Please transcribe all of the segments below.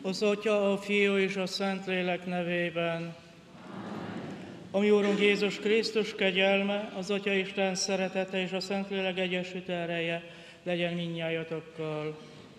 Az Atya, a Fiú és a Szentlélek nevében. A mi Úrunk Jézus Krisztus kegyelme, az Atya Isten szeretete és a Szentlélek egyesült ereje legyen mindnyájatokkal.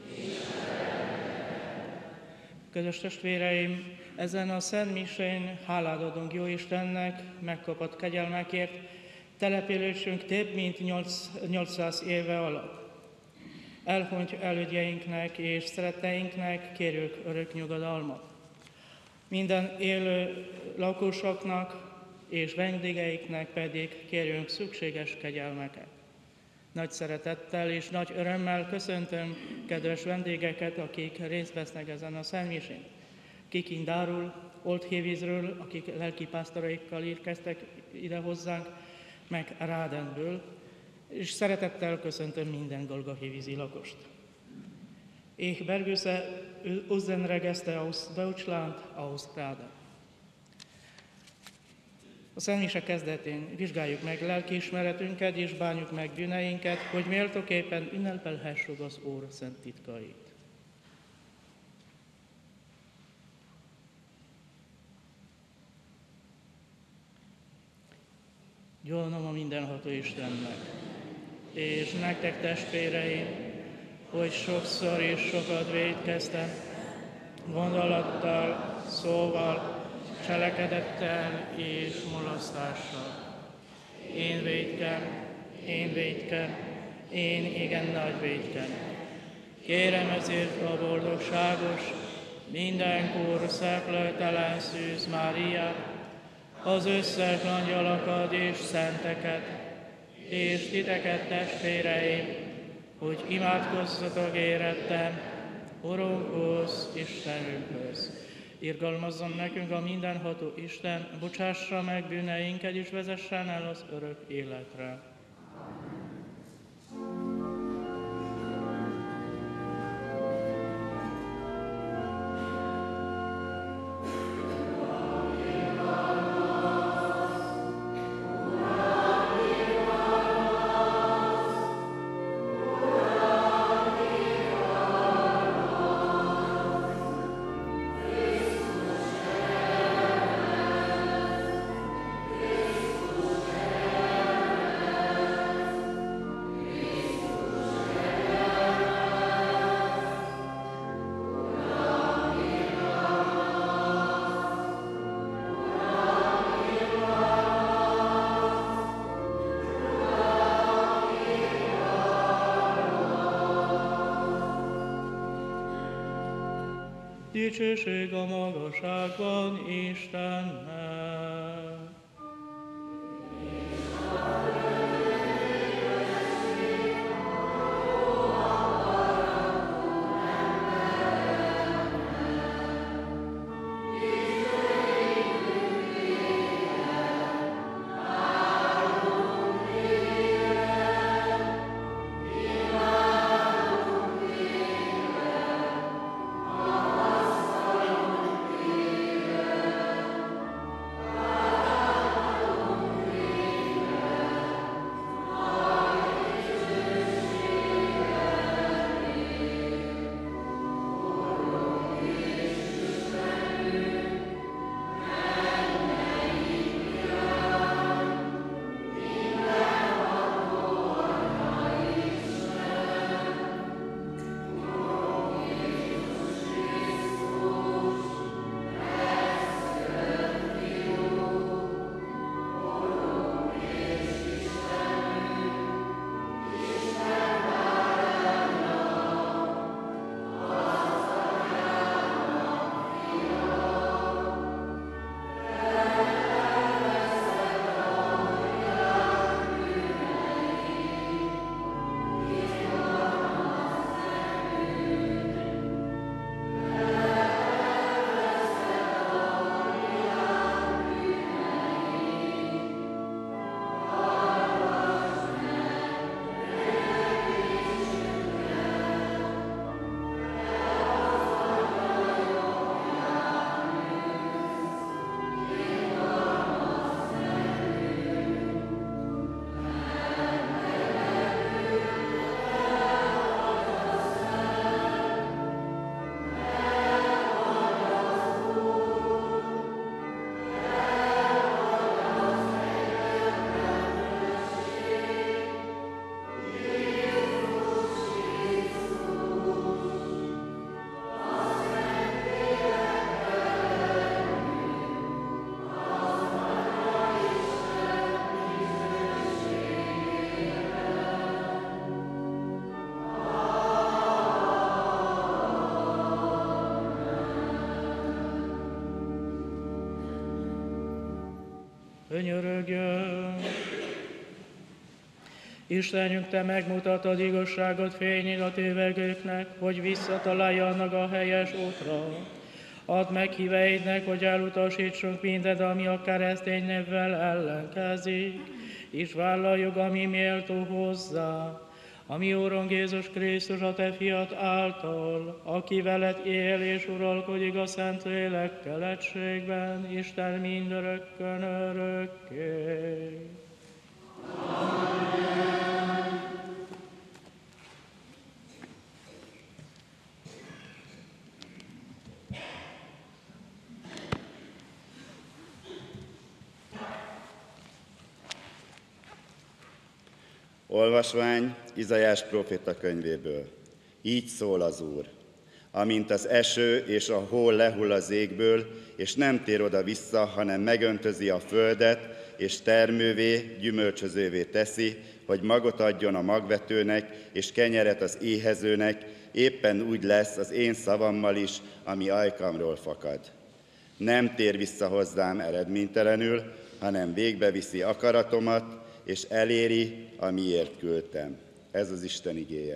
Kedves testvéreim, ezen a Szent Misén hálát adunk jó Istennek megkapott kegyelmekért, településünk több mint 800 éve alatt. Elhunyt elődjeinknek és szeretteinknek kérjük örök nyugodalmat. Minden élő lakosoknak és vendégeiknek pedig kérjünk szükséges kegyelmeket. Nagy szeretettel és nagy örömmel köszöntöm kedves vendégeket, akik részt vesznek ezen a Szent Misén. Kikindárul, Oldhévízről, akik lelkipásztoraikkal érkeztek ide hozzánk, meg Rádenből, és szeretettel köszöntöm minden golgahévízi lakost. Ich begrüße unsere Gäste aus Deutschland, aus Ráden. A Szent Mise kezdetén vizsgáljuk meg lelkiismeretünket és bánjuk meg bűneinket, hogy méltóképpen ünnepelhessük az Úr szent titkait. Gyónom a mindenható Istennek, és nektek testvéreim, hogy sokszor és sokat vétkeztem, gondolattal, szóval, cselekedettel és mulasztással. Én vétkem, én igen nagy vétkem. Kérem ezért a boldogságos, mindenkor szeplőtelen Szűz Máriát, az összes angyalokat és szenteket, és titeket testvéreim, hogy imádkozzatok érettem, Urunkhoz, Istenünkhöz. Irgalmazzon nekünk a mindenható Isten, bocsássa meg bűneinket, és vezessen el az örök életre. Dicsőség a magasságban Istennek. Könyörögjön! Istenünk, Te megmutatod igazságot fényét tévegőknek, hogy visszataláljanak a helyes útra. Add meg híveidnek, hogy elutasítsunk mindent, ami a keresztény névvel ellenkezik, és vállaljuk, ami méltó hozzá. A mi Úrunk Jézus Krisztus, a Te fiad által, aki veled él és uralkodik a Szentlélekkel egységben, Isten mindörökkön örökké. Olvasvány Izaiás próféta könyvéből. Így szól az Úr. Amint az eső és a hó lehull az égből, és nem tér oda-vissza, hanem megöntözi a földet, és termővé, gyümölcsözővé teszi, hogy magot adjon a magvetőnek, és kenyeret az éhezőnek, éppen úgy lesz az én szavammal is, ami ajkamról fakad. Nem tér vissza hozzám eredménytelenül, hanem végbeviszi akaratomat, és eléri, amiért küldtem. Ez az Isten igéje.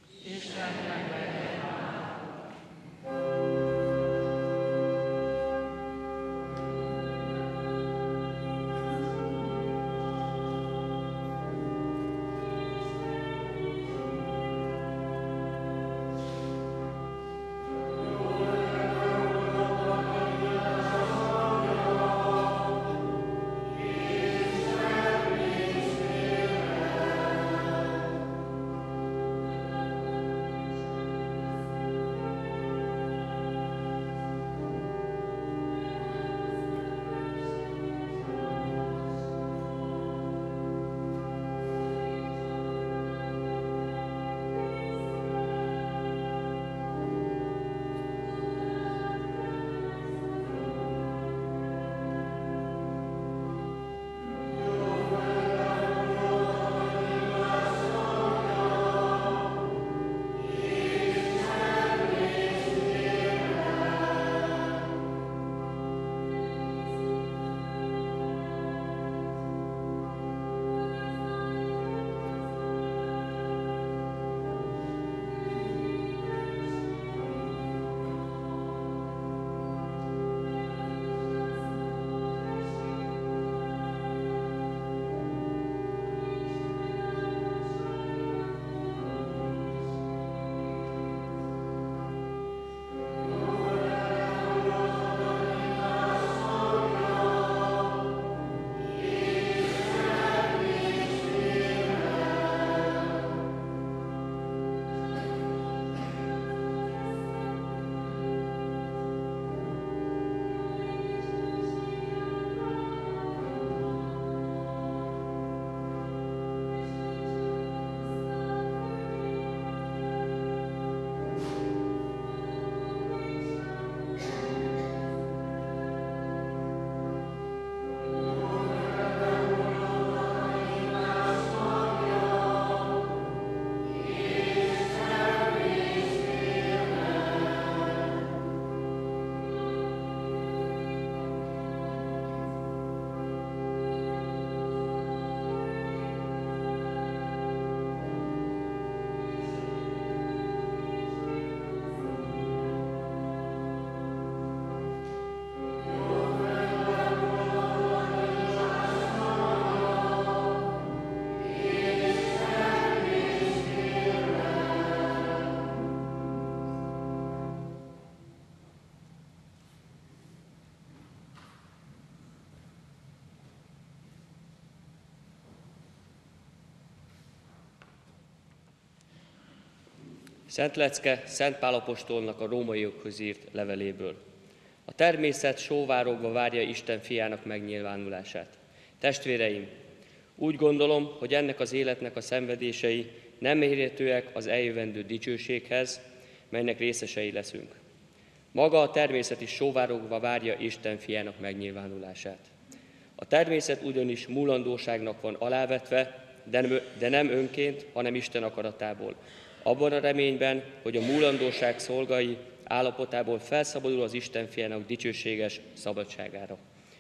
Szent lecke Szent Pál apostolnak a rómaiakhoz írt leveléből. A természet sóvárogva várja Isten fiának megnyilvánulását. Testvéreim, úgy gondolom, hogy ennek az életnek a szenvedései nem mérhetőek az eljövendő dicsőséghez, melynek részesei leszünk. Maga a természet is sóvárogva várja Isten fiának megnyilvánulását. A természet ugyanis múlandóságnak van alávetve, de nem önként, hanem Isten akaratából. Abban a reményben, hogy a múlandóság szolgai állapotából felszabadul az Isten fiának dicsőséges szabadságára.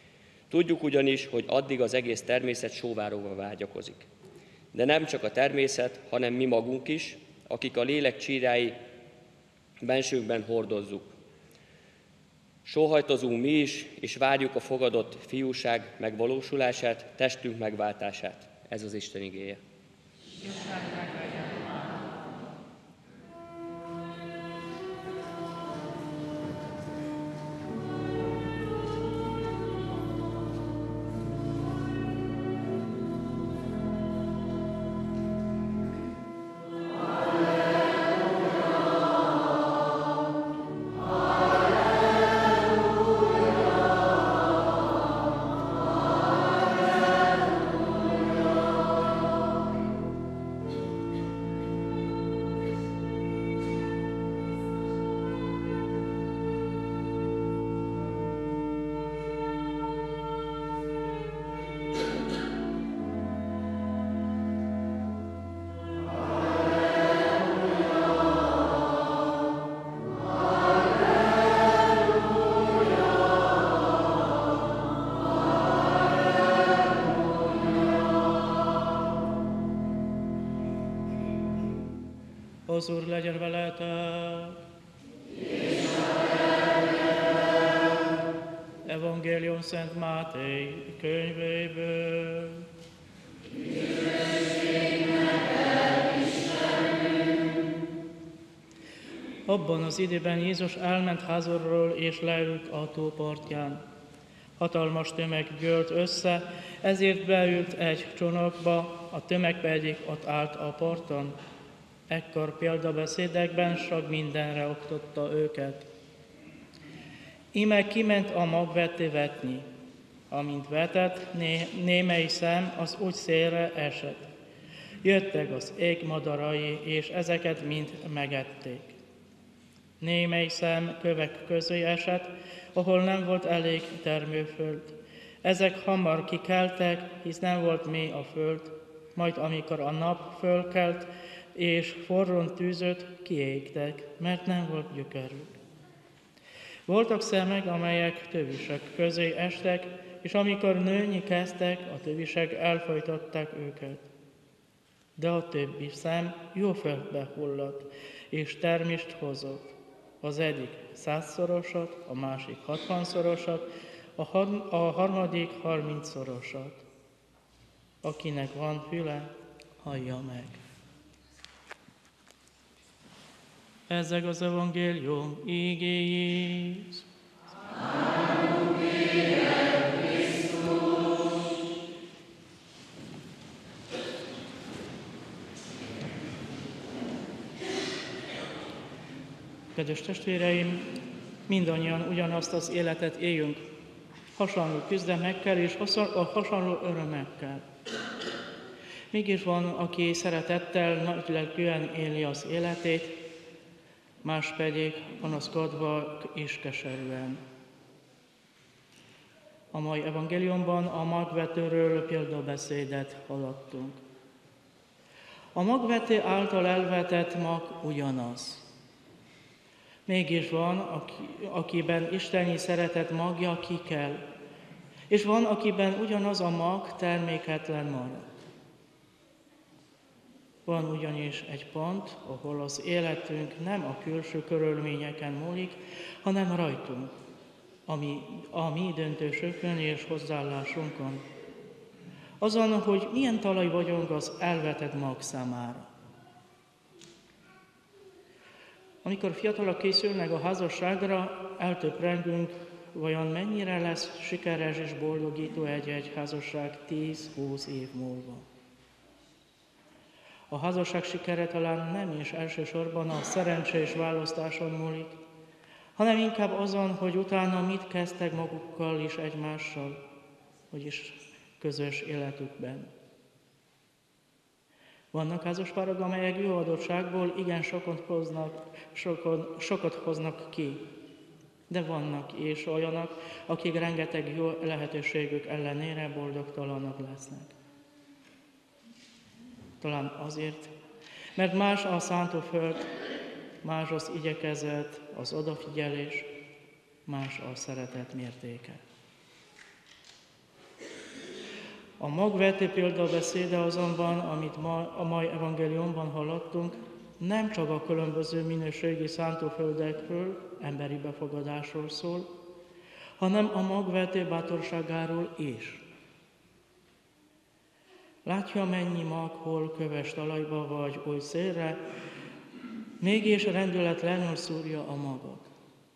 Tudjuk ugyanis, hogy addig az egész természet sóvárogva vágyakozik. De nem csak a természet, hanem mi magunk is, akik a lélek csírái bensőnkben hordozzuk. Sóhajtozunk mi is, és várjuk a fogadott fiúság megvalósulását, testünk megváltását. Ez az Isten igéje. Az Úr legyen veletek! Evangélium Szent Máté könyvéből. Abban az időben Jézus elment házorról és leült a tó partján. Hatalmas tömeg gyűlt össze, ezért beült egy csónakba, a tömeg pedig ott állt a parton. Ekkor példabeszédekben sok mindenre oktatta őket. Íme kiment a magvető vetni. Amint vetett, némely szem az úgy szélre esett. Jöttek az ég madarai, és ezeket mind megették. Némely szem kövek közé esett, ahol nem volt elég termőföld. Ezek hamar kikeltek, hisz nem volt mély a föld, majd amikor a nap fölkelt, és forrón tűzött, kiégtek, mert nem volt gyökerük. Voltak szemek, amelyek tövisek közé estek, és amikor nőni kezdtek, a tövisek elfojtották őket. De a többi szem jó földbe hullott, és termést hozott. Az egyik 100-szorosat, a másik 60-szorosat, a harmadik 30-szorosat. Akinek van füle, hallja meg. Ezek az evangélium igéjét. Kedves testvéreim, mindannyian ugyanazt az életet éljünk, hasonló küzdelmekkel és hasonló örömekkel. Mégis van, aki szeretettel, nagylelkűen éli az életét, más pedig panaszkodva és keserűen. A mai evangéliumban a magvetőről példabeszédet hallottunk. A magvető által elvetett mag ugyanaz. Mégis van, akiben isteni szeretet magja kikel, és van, akiben ugyanaz a mag terméketlen marad. Van ugyanis egy pont, ahol az életünk nem a külső körülményeken múlik, hanem rajtunk, a mi döntésünkön és hozzáállásunkon. Azon, hogy milyen talaj vagyunk az elvetett mag számára. Amikor fiatalok készülnek a házasságra, eltöprengünk, vajon mennyire lesz sikeres és boldogító egy házasság 10-20 év múlva. A házasság sikere talán nem is elsősorban a szerencsés választáson múlik, hanem inkább azon, hogy utána mit kezdtek magukkal és egymással, vagyis közös életükben. Vannak házaspárok, amelyek jó adottságból igen sokat hoznak ki, de vannak és olyanok, akik rengeteg jó lehetőségük ellenére boldogtalanok lesznek. Talán azért, mert más a szántóföld, más az igyekezet, az odafigyelés, más a szeretet mértéke. A magvető példabeszéde azonban, amit a mai evangéliumban hallottunk, nem csak a különböző minőségi szántóföldekről, emberi befogadásról szól, hanem a magvető bátorságáról is. Látja, mennyi mag hol köves talajba vagy oly szélre, mégis rendületlenül szúrja a magot.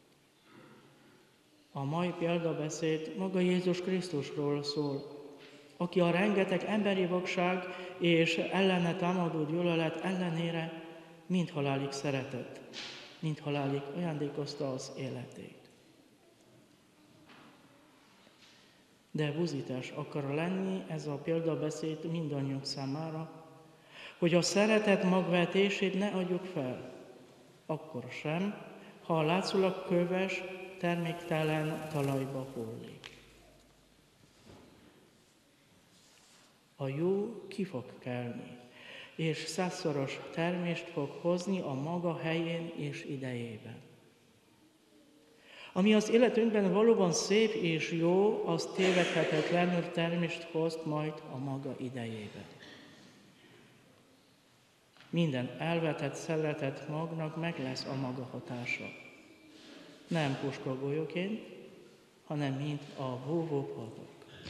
A mai példabeszéd maga Jézus Krisztusról szól, aki a rengeteg emberi vakság és ellene támadó gyűlölet ellenére mind halálig szeretett, mind halálig ajándékozta az életét. De buzítás akar lenni ez a példabeszéd mindannyiunk számára, hogy a szeretet magvetését ne adjuk fel, akkor sem, ha a látszólag köves, terméktelen talajba hullik. A jó ki fog kelni, és 100-szoros termést fog hozni a maga helyén és idejében. Ami az életünkben valóban szép és jó, az tévedhetetlenül termést hoz majd a maga idejében. Minden elvetett, szeretett magnak meg lesz a maga hatása. Nem puskagolyóként, hanem mint a vóvópadok.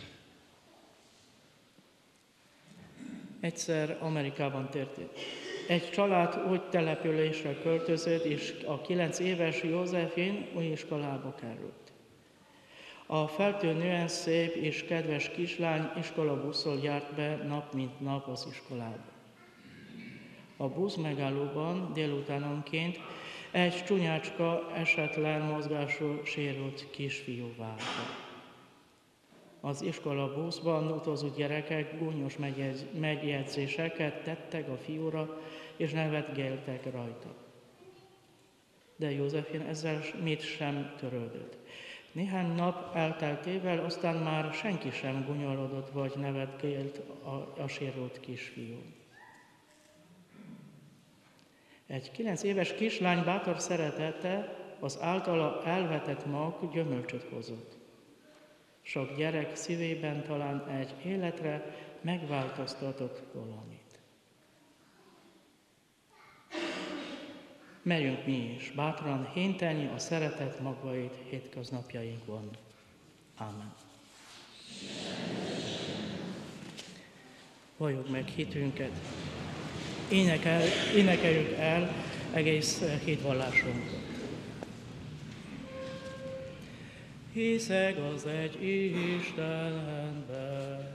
Egyszer Amerikában történt. Egy család úgy településre költözött, és a 9 éves Józsefin új iskolába került. A feltűnően szép és kedves kislány iskolabusszal járt be nap mint nap az iskolába. A busz megállóban délutánonként egy csúnyácska, esetlen mozgású, sérült kisfiú várta. Az iskolabuszban utazó gyerekek gúnyos megjegyzéseket tettek a fiúra, és nevetgéltek rajta. De Józsefin ezzel mit sem törődött. Néhány nap elteltével aztán már senki sem gúnyolódott vagy nevetgélt a sérült kisfiún. Egy 9 éves kislány bátor szeretete az általa elvetett mag gyümölcsöt hozott. Sok gyerek szívében talán egy életre megváltoztatott valamit. Merjünk mi is bátran héntelni a szeretet magvait hétköznapjainkban. Ámen. Valljuk meg hitünket, énekeljük el egész hitvallásunkat. Hiszek az egy Istenben,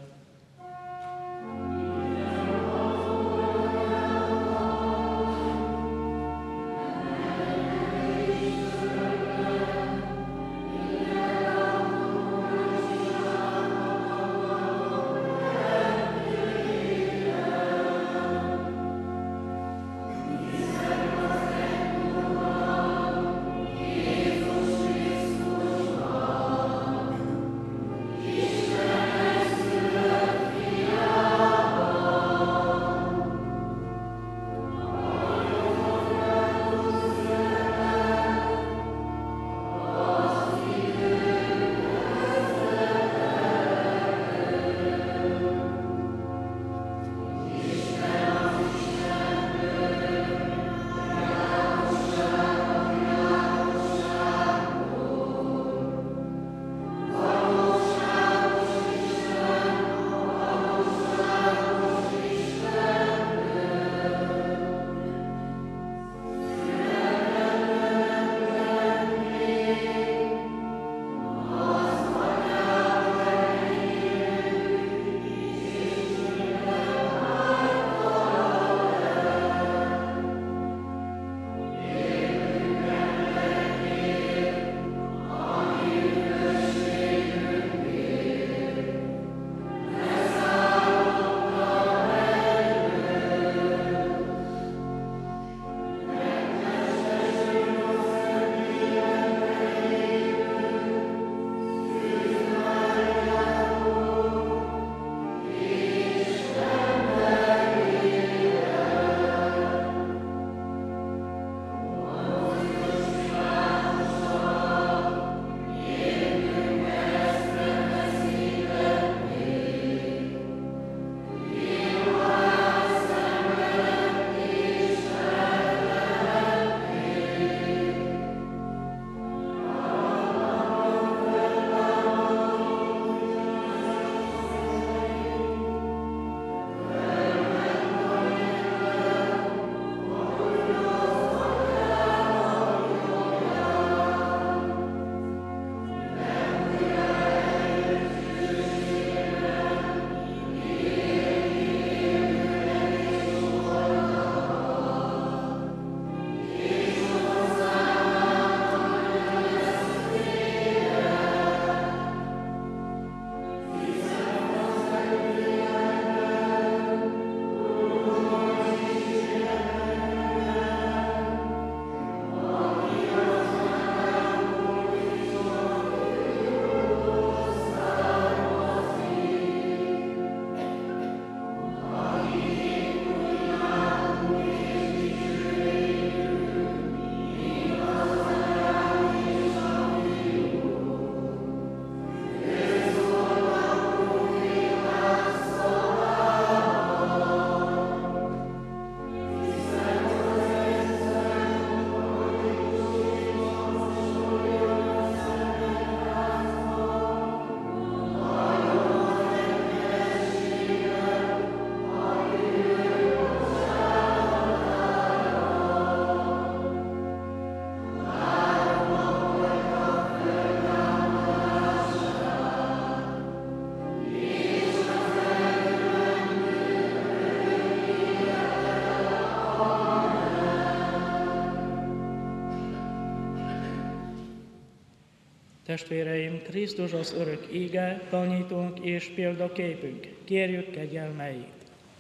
Testvéreim, Krisztus az örök ége, tanítónk és példaképünk. Kérjük kegyelmeit.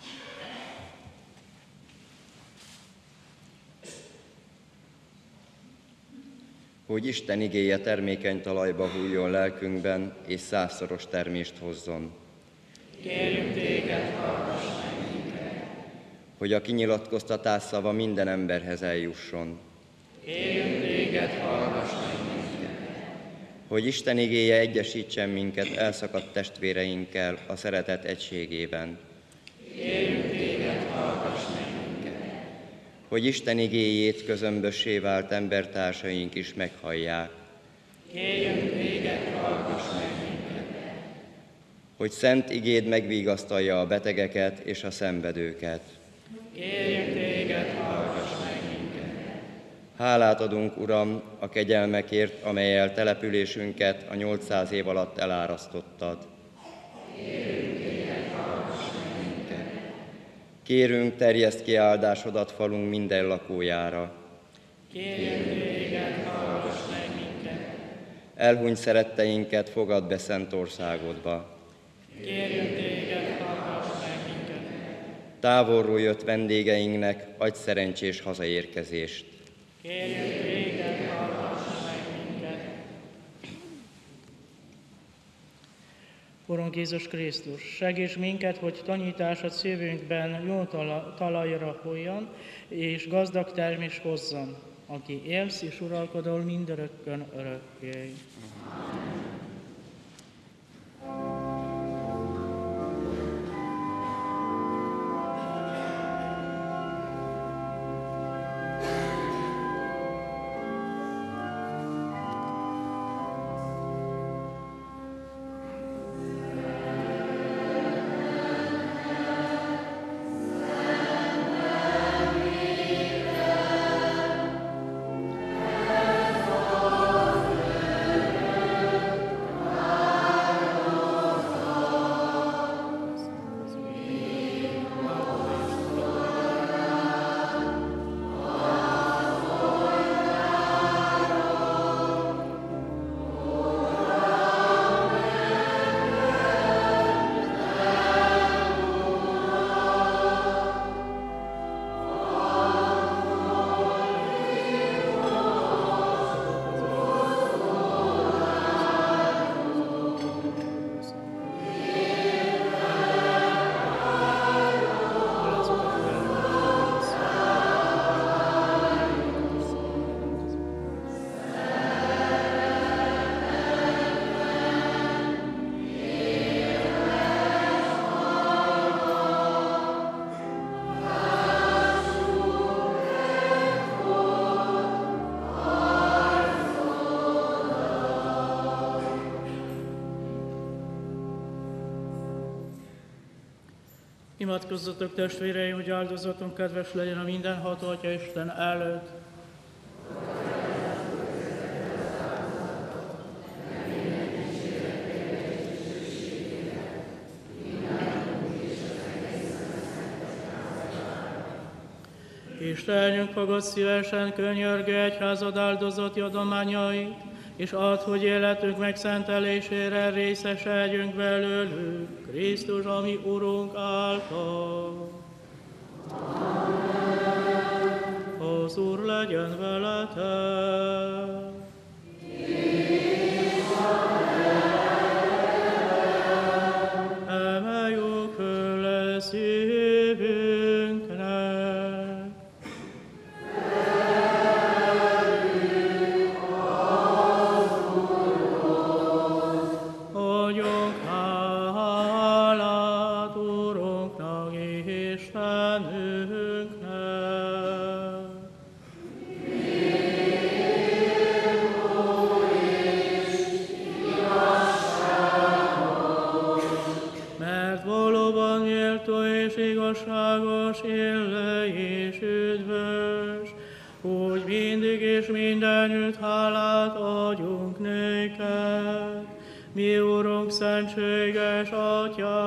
Hogy Isten igéje termékeny talajba hulljon lelkünkben, és 100-szoros termést hozzon. Kérjük téged, hallgass meg minket. Hogy a kinyilatkoztatás szava minden emberhez eljusson. Kérjük téged, hallgass meg minket. Hogy Isten igéje egyesítsen minket elszakadt testvéreinkkel a szeretet egységében. Kérjük téged, hallgass meg minket. Hogy Isten igéjét közömbössé vált embertársaink is meghallják. Kérjük téged, hallgass meg minket. Hogy szent igéd megvigasztalja a betegeket és a szenvedőket. Kérjük téged, hallgass meg minket. Hálát adunk, Uram, a kegyelmekért, amelyel településünket a 800 év alatt elárasztottad. Kérjük téged, hallgass meg minket. Kérünk, terjeszd ki áldásodat falunk minden lakójára. Kérjük téged, hallgass meg minket. Elhuny szeretteinket fogad be szent országodba. Kérjük téged, hallgass meg minket. Távolról jött vendégeinknek adj szerencsés hazaérkezést. Kérjük téged, hallgass meg minket. Urunk Jézus Krisztus, segíts minket, hogy tanításod szívünkben jó talajra hulljon, és gazdag termés hozzon, aki élsz és uralkodol mindörökkön örökké. Imádkozzatok, testvéreim, hogy áldozatunk kedves legyen a mindenható Atya Isten előtt. Istenünk, fogad szívesen könyörgő egyházad áldozati adományait, és add, hogy életünk megszentelésére részesedjünk belőlük, Krisztus, ami Urunk által. Az Úr legyen veletek! Emeljük föl szívünknek! Adjunk hálát Urunknak, Istenünknek. Mert valóban méltó és igazságos, élő és üdvös, úgy mindig és mindenütt hálát adjunk néked. Mi Urunk, szentséges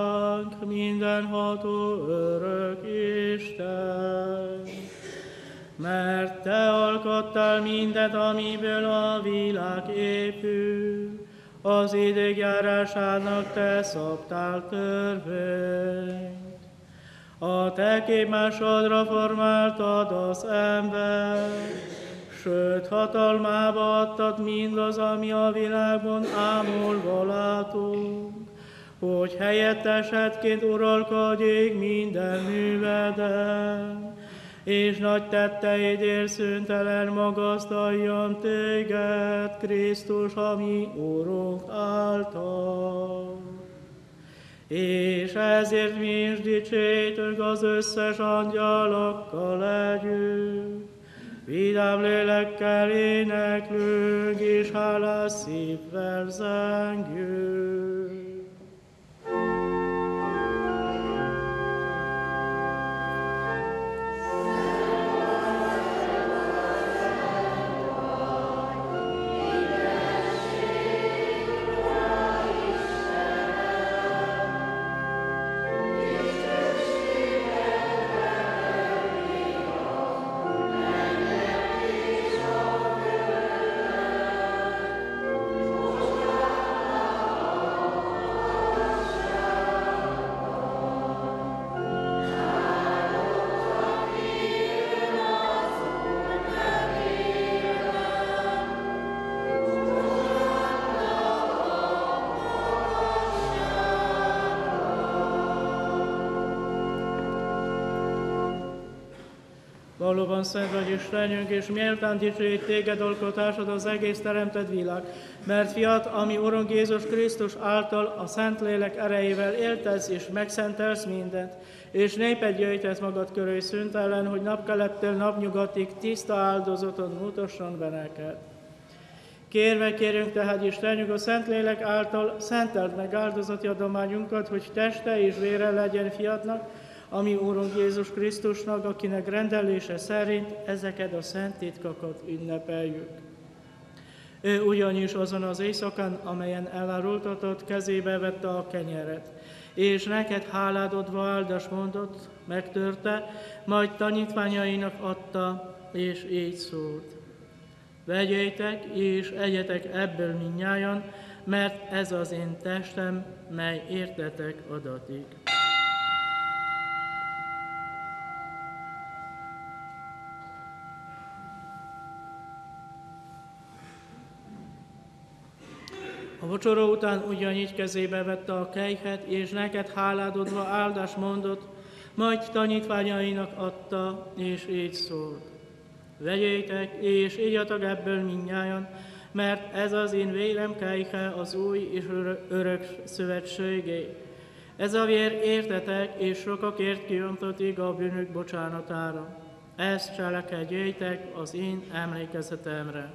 Atyánk, mindenható örök Isten, mert te alkottál mindent, amiből a világ épül. Az időjárásának te szabtál törvényt. A te képmásodra formáltad az embert, sőt hatalmába adtad mindaz, ami a világban ámulva látunk, hogy helyettesedként uralkodjék minden műveden, és nagy tetteidért szüntelen magasztaljon téged, Krisztus, a mi Úrunk által. És ezért mi is dicsérjük az összes angyalokkal együtt, vidám lélekkel éneklünk, és hálás szívvel zengjünk. Valóban szent vagy Istenünk, és méltán dicsőít téged alkotásod az egész teremtett világ, mert fiat, ami Urunk Jézus Krisztus által a Szentlélek erejével éltetsz és megszentelsz mindent, és néped gyűjtesz magad körül szüntelen, hogy napkelettől napnyugatig tiszta áldozaton mutasson be neked. Kérünk tehát Istenünk, a Szentlélek által szenteld meg áldozati adományunkat, hogy teste és vére legyen fiatnak, ami Úrunk Jézus Krisztusnak, akinek rendelése szerint ezeket a szent titkokat ünnepeljük. Ő ugyanis azon az éjszakán, amelyen elárultatott, kezébe vette a kenyeret, és neked hálát adva áldást mondott, megtörte, majd tanítványainak adta, és így szólt. Vegyétek és egyetek ebből mindnyájan, mert ez az én testem, mely értetek adatik. A vacsora után ugyanígy kezébe vette a kejhet, és neked hálát adva áldást mondott, majd tanítványainak adta, és így szólt. Vegyétek, és igyatok ebből mindnyájan, mert ez az én vérem kejhe az új és örök szövetségé. Ez a vér értetek, és sokakért kiöntöttig a bűnök bocsánatára. Ezt cselekedjétek az én emlékezetemre.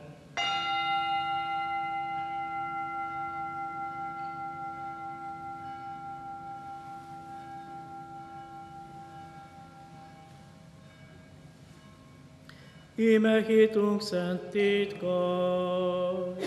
Íme hitunk szent titkot.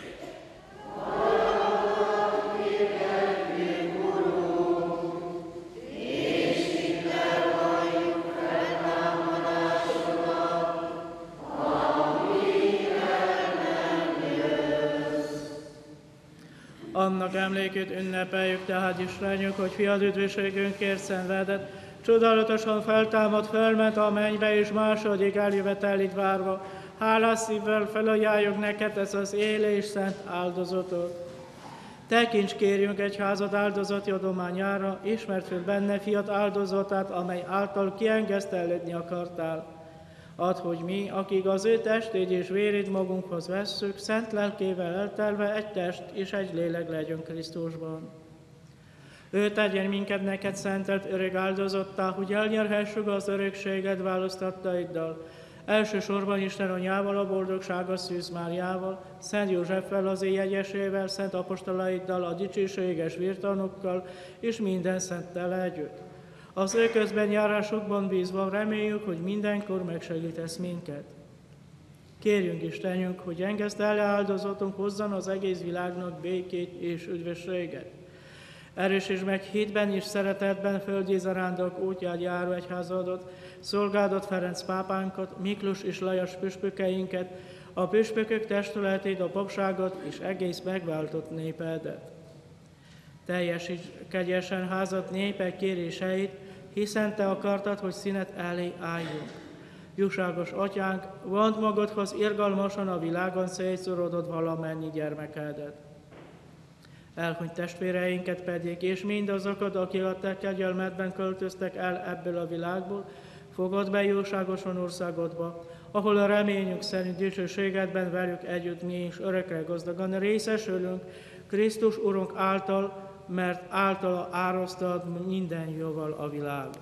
Annak emlékét ünnepeljük tehát Istenünk, hogy fiad üdvösségünkért szenvedett, csodálatosan feltámad, fölment a mennybe, és második eljövetelét várva. Hálás szívvel felajánljuk neked ez az élő és szent áldozatot. Tekints kérjünk egyházad áldozati adományára, ismert föl benne fiat áldozatát, amely által kiengesztelődni akartál. Add, hogy mi, akik az ő testét és vérét magunkhoz vesszük, szent lelkével eltelve egy test és egy lélek legyünk Krisztusban. Ő tegyen minket neked szentelt örök áldozattá, hogy elnyerhessük az örökséged választattaiddal. Elsősorban Isten anyával, a boldogságos Szűz Máriával, Szent Józseffel, az éj jegyesével, szent apostolaiddal, a dicsőséges vértanokkal, és minden szenttel együtt. Az ő közben járásokban bízva reméljük, hogy mindenkor megsegítesz minket. Kérjünk Istenünk, hogy engesztelje áldozatunk hozzon az egész világnak békét és üdvösséget. Erősítsd meg hitben és szeretetben földi zarándok útját járó egyházadat, szolgádat Ferenc pápánkat, Miklós és Lajos püspökeinket, a püspökök testületét, a papságot és egész megváltott népedet. Teljesíts kegyesen házat népek kéréseit, hiszen te akartad, hogy színed elé álljunk. Jóságos atyánk, vondd magadhoz irgalmasan a világon szétszórodott valamennyi gyermekedet. Elhunyt testvéreinket pedig, és mindazokat, akik a te kegyelmedben költöztek el ebből a világból, fogad be jóságosan országodba, ahol a reményünk szerint dicsőségedben velük együtt mi is örökre gazdagan részesülünk, Krisztus Urunk által, mert általa árasztad minden jóval a világot.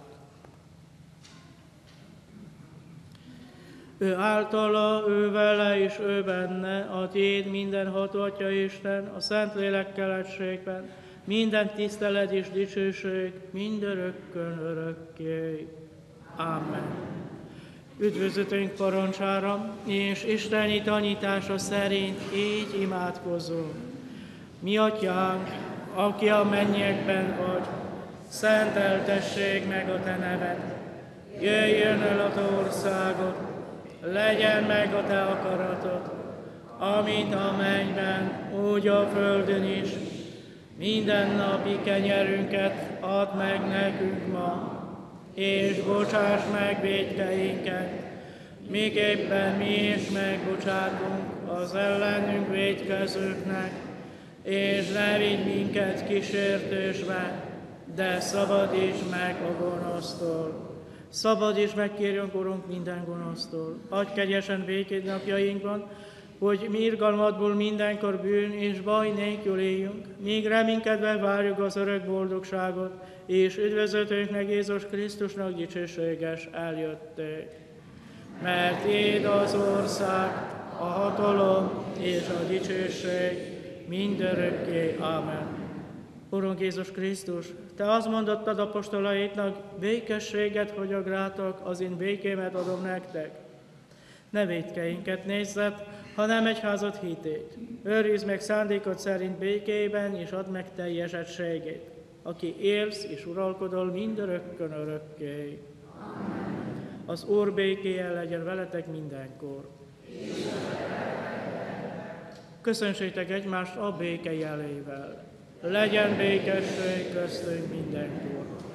Ő általa, ő vele és ő benne, a tiéd mindenható Atya Isten, a Szentlélekkel egységben, minden tisztelet és dicsőség, mindörökkön örökké. Amen. Üdvözöttünk parancsára, és isteni tanítása szerint így imádkozunk. Mi Atyánk, aki a mennyekben vagy, szenteltessék meg a te neved. Jöjjön el a te országod, legyen meg a te akaratod, amint a mennyben, úgy a földön is. Minden napi kenyerünket add meg nekünk ma, és bocsáss meg vétkeinket, miképpen mi is megbocsátunk az ellenünk vétkezőknek, és ne vigy minket kísértésbe, de szabadíts meg a gonosztól. Szabadíts meg, kérjünk, Urunk, minden gonosztól. Adj kegyesen békét napjainkban, hogy mi irgalmadból mindenkor bűn és baj nélkül éljünk, míg reménykedve várjuk az örök boldogságot, és üdvözöttünknek Jézus Krisztusnak dicsőséges eljötték. Mert Téd az ország, a hatalom és a dicsőség mindörökké. Amen. Urunk Jézus Krisztus, Te azt mondottad apostolaidnak, békességet hagyok rátok, az én békémet adom nektek. Ne vétkeinket nézzet, hanem egyházad hitét. Őrizd meg szándékod szerint békében, és add meg teljesedtségét, aki élsz és uralkodol mindörökkön örökké. Az Úr békéje legyen veletek mindenkor. Köszönsétek egymást a béke jelével. Legyen békesség köztünk mindenkor.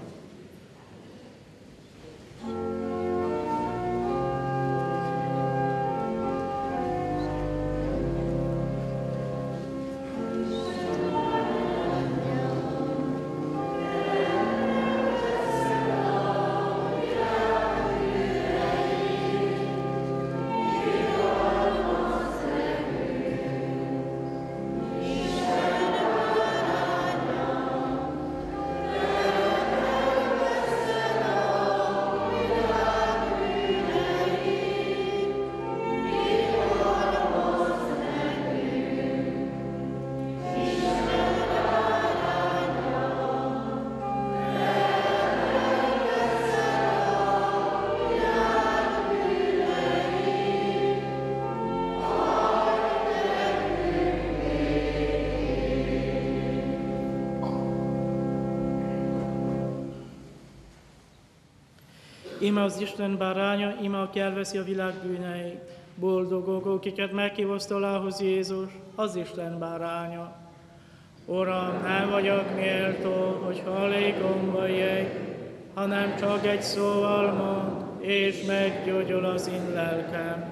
Íme az Isten báránya, íme aki elveszi a világ bűneit. Boldogok, akiket meghívott alához Jézus, az Isten báránya. Uram, nem vagyok méltó, hogy hallékomba jöjj, hanem csak egy szóval mond, és meggyógyul az én lelkem.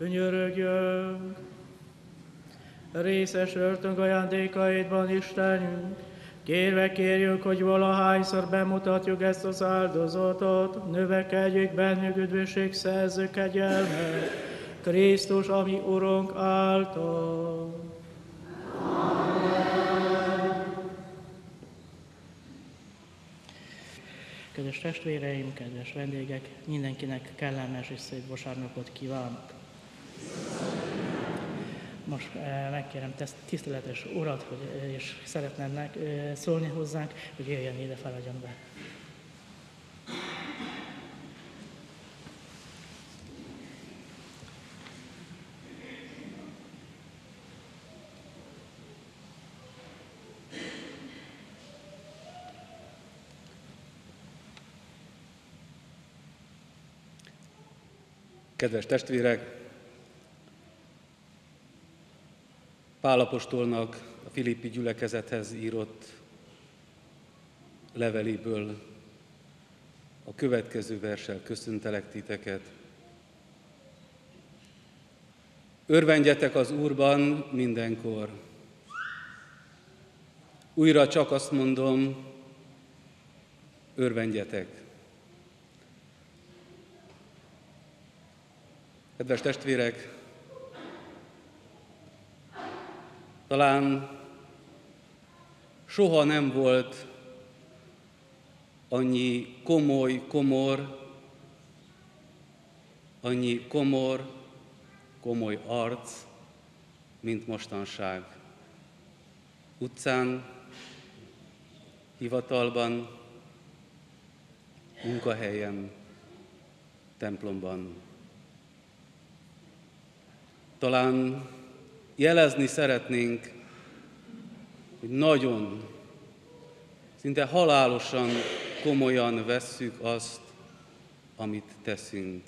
Könyörögjünk! Részesültünk ajándékaidban, Istenünk, kérve kérjük, hogy valahányszor bemutatjuk ezt az áldozatot, növekedjük bennük üdvösség szerző kegyelmet, Krisztus, ami Urunk által. Kedves testvéreim, kedves vendégek, mindenkinek kellemes és szép vasárnapot kívánok. Most megkérem tiszteletes urat, és szeretném szólni hozzánk, hogy jöjjön ide, feladjon be. Kedves testvérek! Pál apostolnak a filippi gyülekezethez írott leveléből a következő verssel köszöntelek titeket. Örvendjetek az Úrban mindenkor. Újra csak azt mondom, örvendjetek. Kedves testvérek, talán soha nem volt annyi komoly arc, mint mostanság. Utcán, hivatalban, munkahelyen, templomban. Talán jelezni szeretnénk, hogy nagyon, szinte halálosan komolyan vesszük azt, amit teszünk.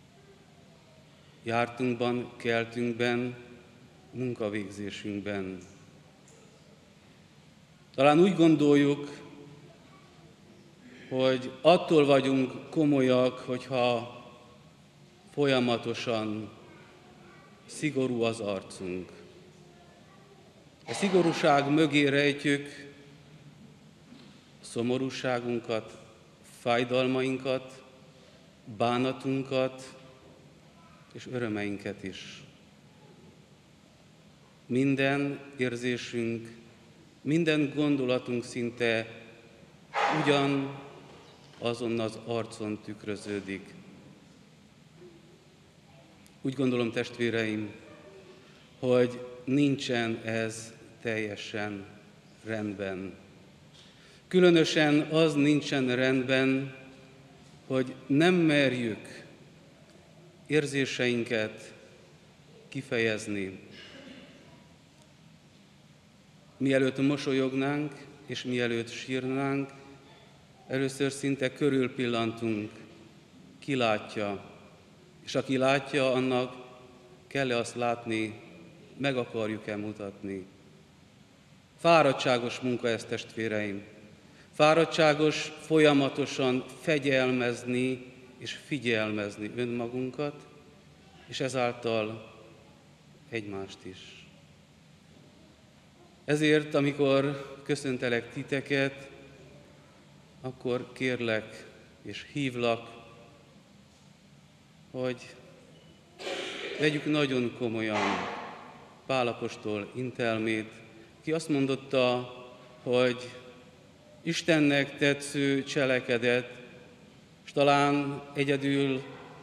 Jártunkban, keltünkben, munkavégzésünkben. Talán úgy gondoljuk, hogy attól vagyunk komolyak, hogyha folyamatosan szigorú az arcunk. A szigorúság mögé rejtjük szomorúságunkat, fájdalmainkat, bánatunkat és örömeinket is. Minden érzésünk, minden gondolatunk szinte azon az arcon tükröződik. Úgy gondolom, testvéreim, hogy nincsen ez teljesen rendben. Különösen az nincsen rendben, hogy nem merjük érzéseinket kifejezni. Mielőtt mosolyognánk, és mielőtt sírnánk, először szinte körülpillantunk, ki látja, és aki látja, annak kell-e azt látni, meg akarjuk-e mutatni. Fáradtságos munka ez, testvéreim. Fáradtságos folyamatosan fegyelmezni és figyelmezni önmagunkat, és ezáltal egymást is. Ezért, amikor köszöntelek titeket, akkor kérlek és hívlak, hogy vegyük nagyon komolyan Pál apostol intelmét, ki azt mondotta, hogy Istennek tetsző cselekedet, és talán egyedül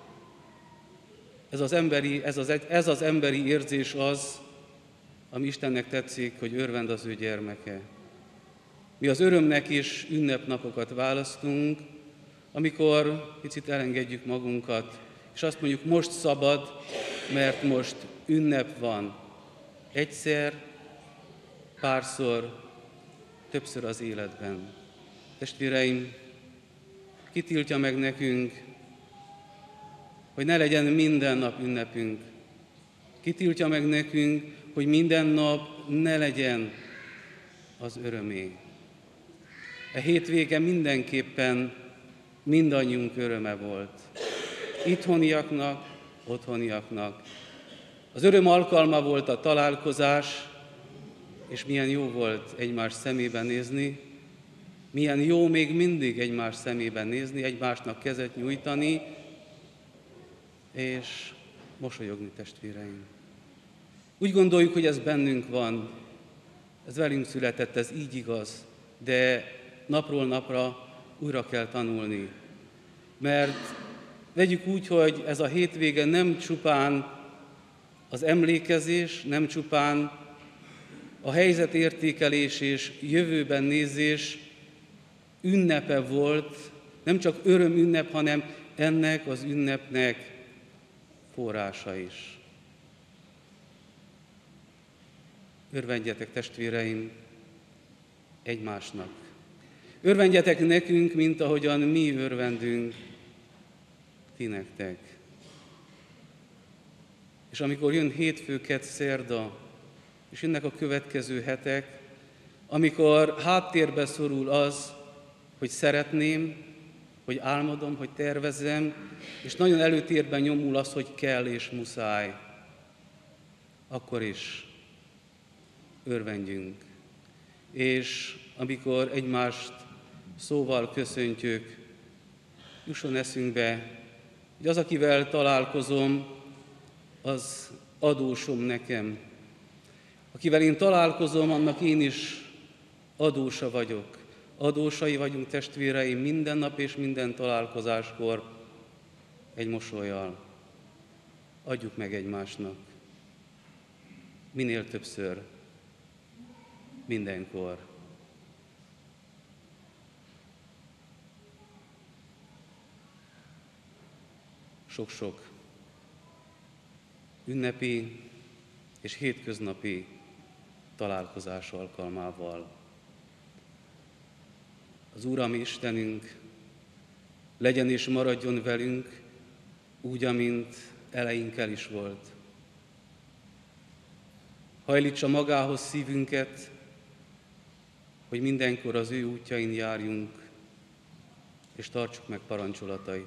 ez az emberi érzés az, ami Istennek tetszik, hogy örvend az ő gyermeke. Mi az örömnek is ünnepnapokat választunk, amikor picit elengedjük magunkat, és azt mondjuk, most szabad, mert most ünnep van. Egyszer, párszor, többször az életben. Testvéreim, ki tiltja meg nekünk, hogy ne legyen minden nap ünnepünk? Ki tiltja meg nekünk, hogy minden nap ne legyen az örömé? A hétvége mindenképpen mindannyiunk öröme volt. Itthoniaknak, otthoniaknak. Az öröm alkalma volt a találkozás, és milyen jó volt egymás szemébe nézni, milyen jó még mindig egymás szemébe nézni, egymásnak kezet nyújtani, és mosolyogni, testvéreim. Úgy gondoljuk, hogy ez bennünk van, ez velünk született, ez így igaz, de napról napra újra kell tanulni. Mert vegyük úgy, hogy ez a hétvége nem csupán az emlékezés, nem csupán a helyzetértékelés és jövőben nézés ünnepe volt, nem csak örömünnep, hanem ennek az ünnepnek forrása is. Örvendjetek, testvéreim, egymásnak. Örvendjetek nekünk, mint ahogyan mi örvendünk ti nektek. És amikor jön hétfő, kedd, szerda, és jönnek a következő hetek, amikor háttérbe szorul az, hogy szeretném, hogy álmodom, hogy tervezem, és nagyon előtérben nyomul az, hogy kell és muszáj, akkor is örvendjünk. És amikor egymást szóval köszöntjük, jusson eszünkbe, hogy az, akivel találkozom, az adósom nekem. Akivel én találkozom, annak én is adósa vagyok. Adósai vagyunk, testvéreim, minden nap és minden találkozáskor egy mosollyal. Adjuk meg egymásnak. Minél többször, mindenkor. Sok-sok ünnepi és hétköznapi találkozás alkalmával. Az Úr, a mi Istenünk, legyen és maradjon velünk, úgy, amint eleinkkel is volt. Hajlítsa magához szívünket, hogy mindenkor az ő útjain járjunk, és tartsuk meg parancsolatait.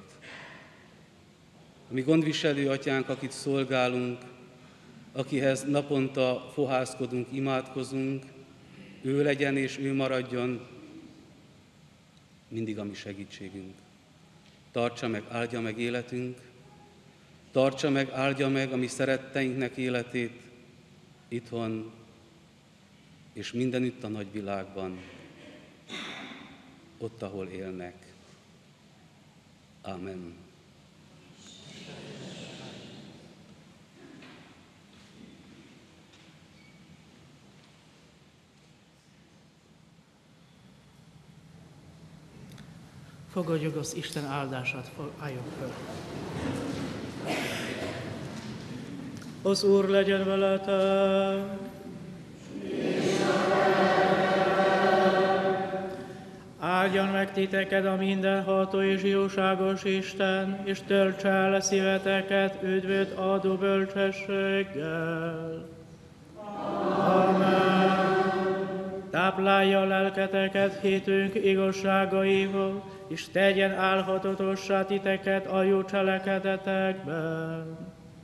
A mi gondviselő atyánk, akit szolgálunk, akihez naponta fohászkodunk, imádkozunk, ő legyen és ő maradjon mindig a mi segítségünk. Tartsa meg, áldja meg életünk, tartsa meg, áldja meg a mi szeretteinknek életét itthon és mindenütt a nagyvilágban, ott, ahol élnek. Amen. Fogadjuk az Isten áldását, álljunk fel. Az Úr legyen veletek! Áldjon meg titeket a mindenható és jóságos Isten, és töltse el szíveteket üdvöt adó bölcsességgel. Amen. Táplálja a lelketeket hitünk igazságaival, és tegyen álhatatossá titeket a jó cselekedetekben.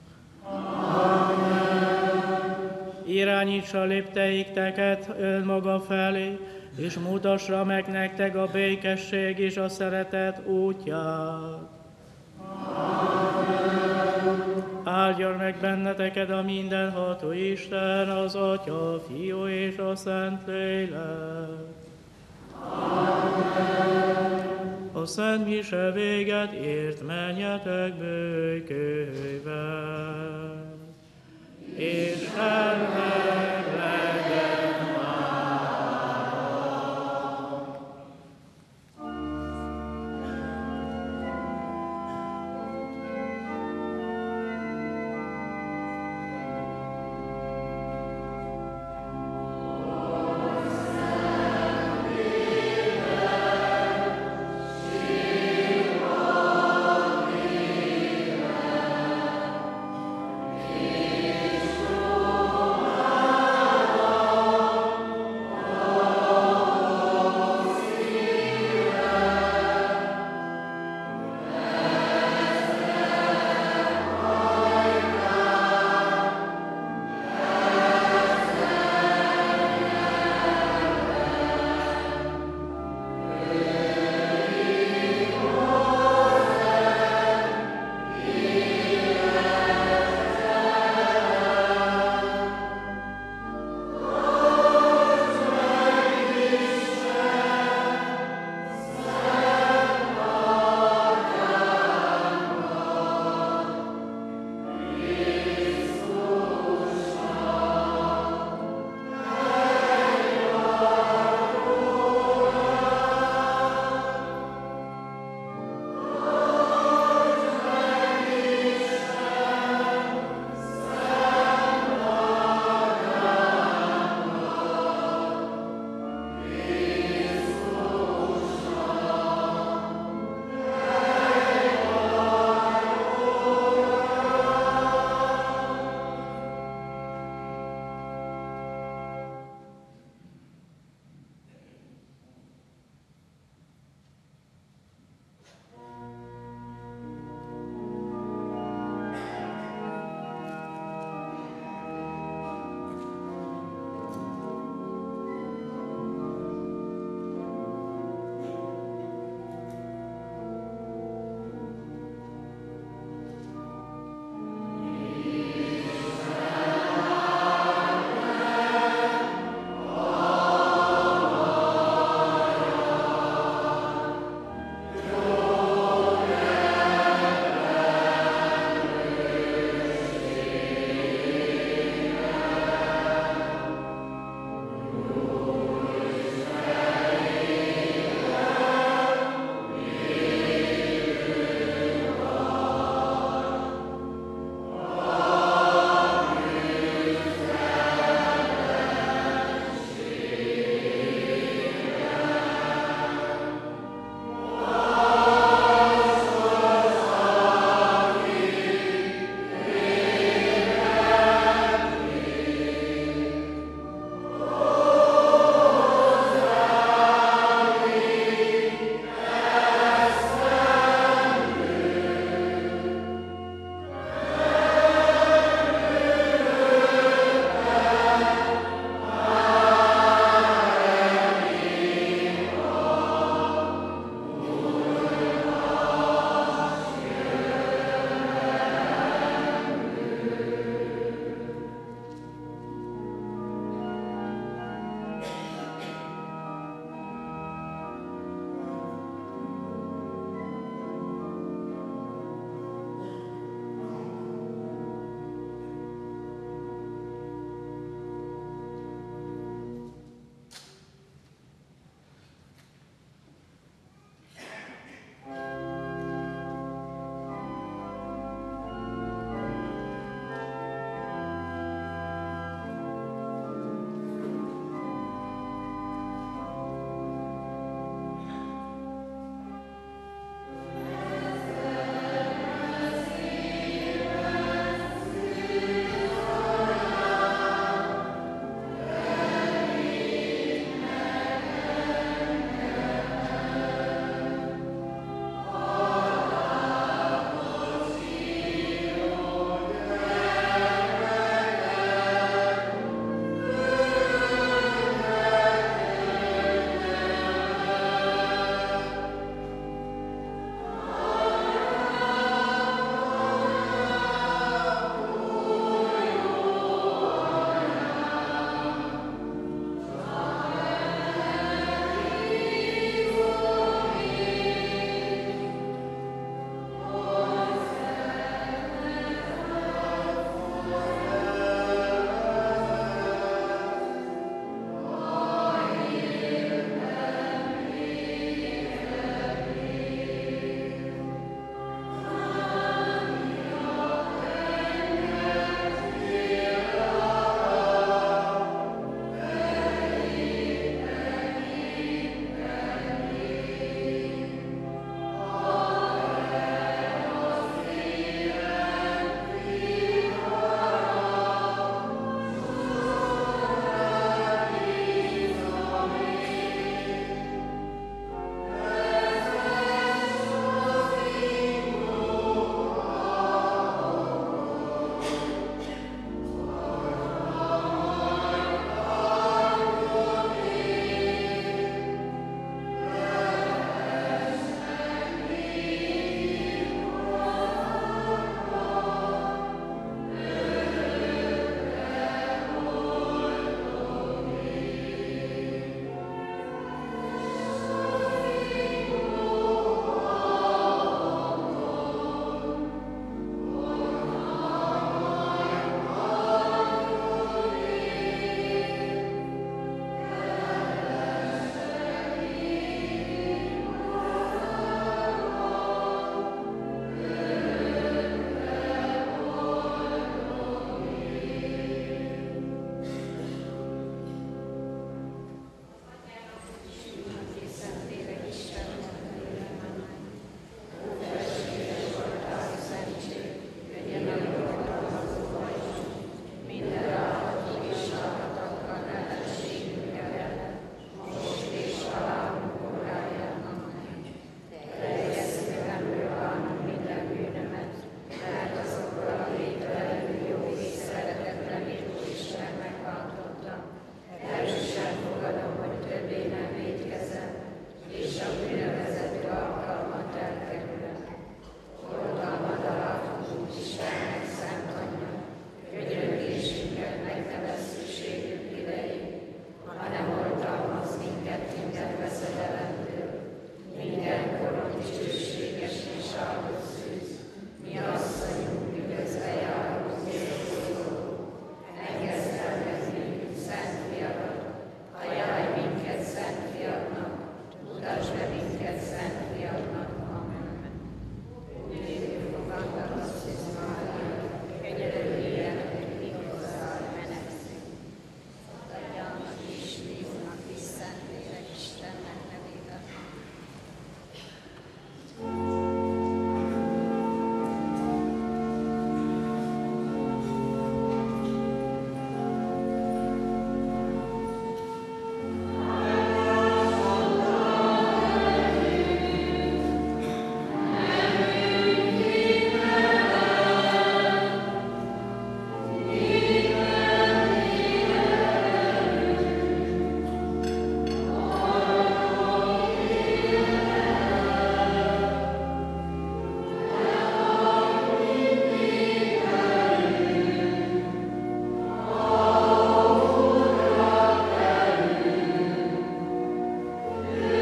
Amen. Irányítsa lépteiteket önmaga felé, és mutassa meg nektek a békesség és a szeretet útját. Amen. Áldjon meg benneteket a mindenható Isten, az Atya, a Fiú és a Szentlélek. Amen. A Szent Mise véget ért, menjetek békével. Isten meg legyen nálatok.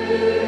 Amen.